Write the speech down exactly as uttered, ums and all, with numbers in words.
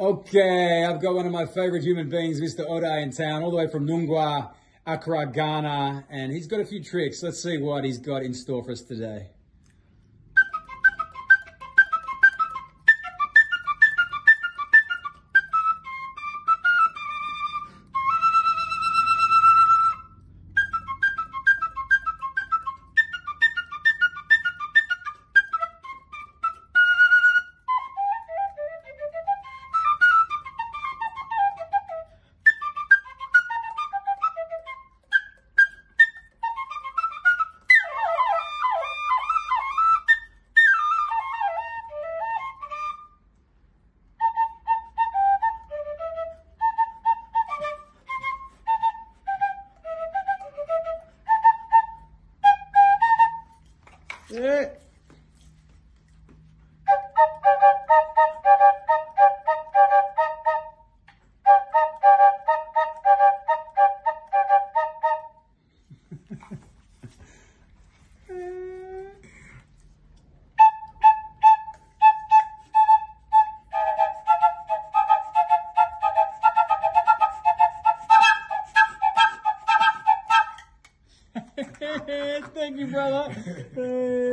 Okay, I've got one of my favorite human beings, Mister Odai, in town, all the way from Nungwa, Accra, Ghana, and he's got a few tricks. Let's see what he's got in store for us today. Yeah. Thank you, brother.